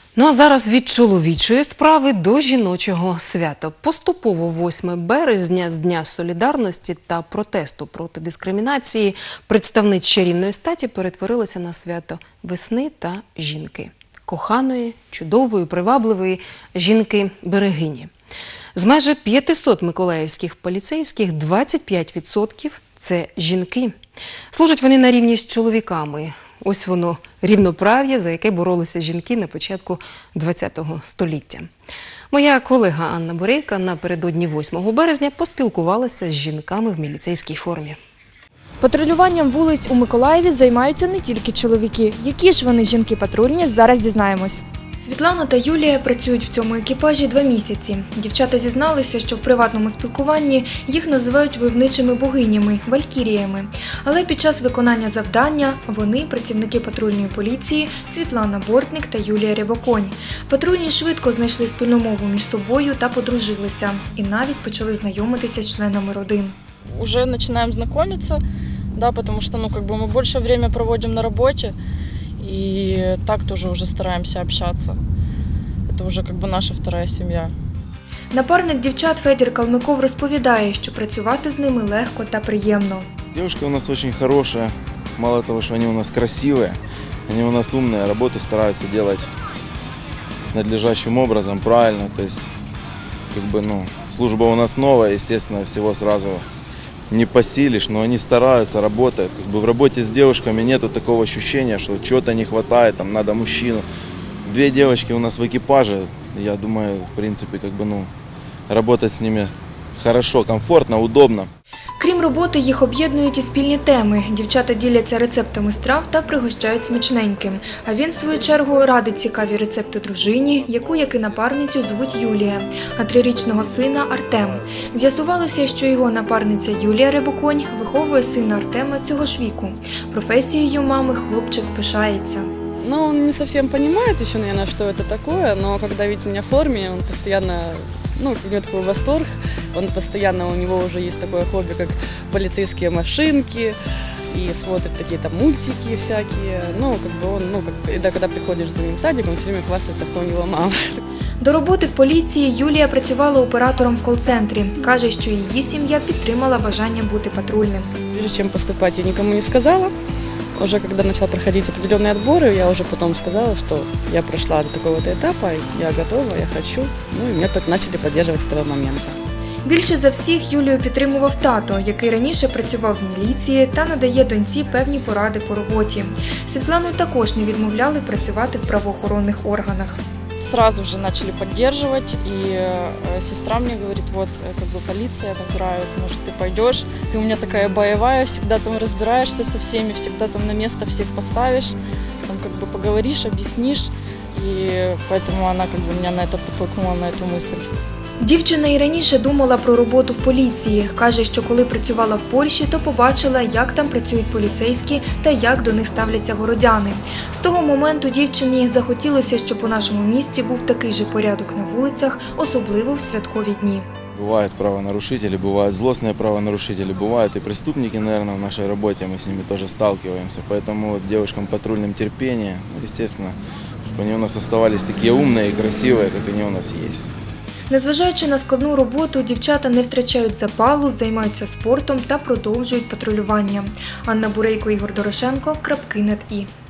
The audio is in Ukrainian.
Ну а зараз від чоловічої справи до жіночого свята. Поступово 8 березня з Дня солідарності та протесту проти дискримінації представниць чарівної статі перетворилося на свято весни та жінки. Коханої, чудової, привабливої жінки-берегині. З майже 500 миколаївських поліцейських 25% – це жінки. Служать вони на рівні з чоловіками. Ось воно рівноправ'я, за яке боролися жінки на початку ХХ століття. Моя колега Анна Бурейка напередодні 8 березня поспілкувалася з жінками в міліцейській формі. Патрулюванням вулиць у Миколаєві займаються не тільки чоловіки. Які ж вони жінки патрульні, зараз дізнаємось. Світлана та Юлія працюють в цьому екіпажі 2 місяці. Дівчата зізналися, що в приватному спілкуванні їх називають войовничими богинями – валькіріями. Але під час виконання завдання вони – працівники патрульної поліції Світлана Бортник та Юлія Рябоконь. Патрульні швидко знайшли спільну мову між собою та подружилися. І навіть почали знайомитися з членами родин. Уже начинаем знакомиться, да, потому что мы больше время проводим на работе. И так тоже уже стараемся общаться. Это уже наша вторая семья. Напарник дівчат Федір Калмиков розповідає, що працювати з ними легко та приємно. Девушка у нас очень хорошая. Мало того, что они у нас красивые, они у нас умные, работу стараются делать надлежащим образом, правильно. То есть, служба у нас новая, естественно, всего сразу не посилишь, но они стараются, работают. В работе с девушками нету такого ощущения, что чего-то не хватает, там надо мужчину. 2 девочки у нас в экипаже, я думаю, в принципе, работать с ними хорошо, комфортно, удобно. Крім роботи, їх об'єднують і спільні теми. Дівчата діляться рецептами страв та пригощають смачненьким. А він, в свою чергу, радить цікаві рецепти дружині, яку, як і напарницю, звуть Юлія, а 3-річного сина – Артем. З'ясувалося, що його напарниця Юлія Рябоконь виховує сина Артема цього ж віку. Професією мами хлопчик пишається. Он не совсем понимает еще, наверное, что это такое, но когда видит меня в форме, он постоянно, у него такой восторг, у него уже есть такое хобби, как полицейские машинки, и смотрит какие-то мультики всякие, когда приходишь за ним в садик, он все время хвастается, кто у него мама. До роботи в поліції Юлія працювала оператором в кол-центрі. Каже, що її сім'я підтримала бажання бути патрульним. Прежде чем поступать, я никому не сказала. Уже когда начала проходить определенные отборы, я уже потом сказала, что я прошла до такого-то этапа, я готова, я хочу. И меня начали поддерживать с того момента. Більше за всіх Юлію підтримував тато, який раніше працював в міліції та надає доньці певні поради по роботі. Світлану також не відмовляли працювати в правоохоронних органах. Сразу же начали поддерживать, и сестра мне говорит, полиция набирают, может ты пойдешь, ты у меня такая боевая, всегда там разбираешься со всеми, всегда там на место всех поставишь, поговоришь, объяснишь, и поэтому она меня на это подтолкнула, на эту мысль. Дівчина і раніше думала про роботу в поліції. Каже, що коли працювала в Польщі, то побачила, як там працюють поліцейські та як до них ставляться городяни. З того моменту дівчині захотілося, щоб у нашому місті був такий же порядок на вулицях, особливо в святкові дні. Бывают правонарушители, бывают злостные правонарушители, бывают и преступники, наверное, в нашей работе, мы с ними тоже сталкиваемся. Поэтому девушкам патрульным терпение, естественно, чтобы они у нас оставались такие умные и красивые, как они у нас есть. Незважаючи на складну роботу, дівчата не втрачають запалу, займаються спортом та продовжують патрулювання. Анна Бурейко, Ігор Дорошенко, .net.ua